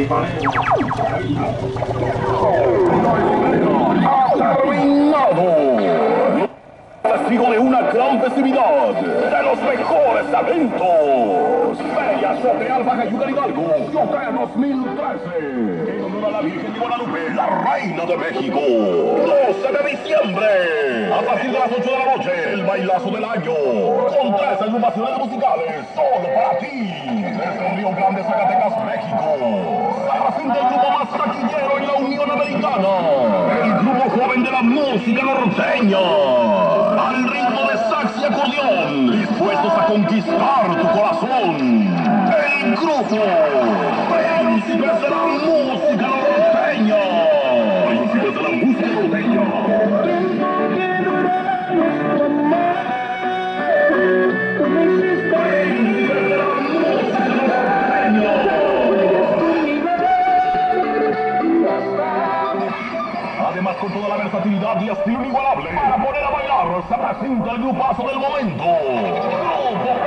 ¡Ha terminado! Testigo de una gran festividad, de los mejores talentos. Feria Social Baja Yucatán Hidalgo, Yucatán 2013. En honor a la Virgen de Guadalupe, la Reina de México. 12 de diciembre. A partir de las 8 de la noche, el bailazo del año. Con 3 agrupaciones musicales, solo para ti. Desde Río Grande, Zacatecas, México. Se presenta el grupo más taquillero en la Unión Americana. El grupo joven de la música norteña. Al ritmo de sax y acordeón, dispuestos a conquistar tu corazón. El grupo Príncipes de la Música Norteña. Príncipes de la Música Norteña. Además, con toda la versatilidad y estilo inigualable para poner a bailar, se presenta el grupazo del momento. Grupo